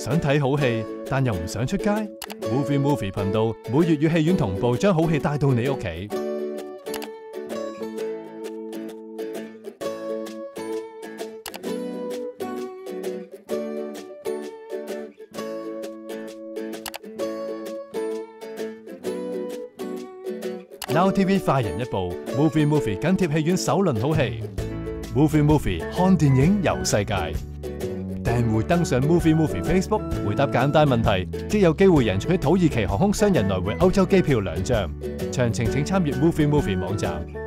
想睇好戲，但又唔想出街 ？Movie 頻道每月與戲院同步將好戲帶到你屋企。Now TV 快人一步 ，Movie 緊貼戲院首輪好戲。Movie 看電影遊世界。訂戶登上 Movie Facebook， 回答簡單問題，即有機會贏取土耳其航空雙人來回歐洲機票2張。詳情請參閱 Movie 網站。